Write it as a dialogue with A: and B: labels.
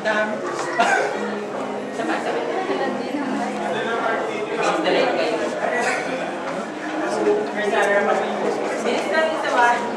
A: dami.
B: Sabay-sabay na lang din naman. Installate kayo.
A: Bilis lang yung sawan.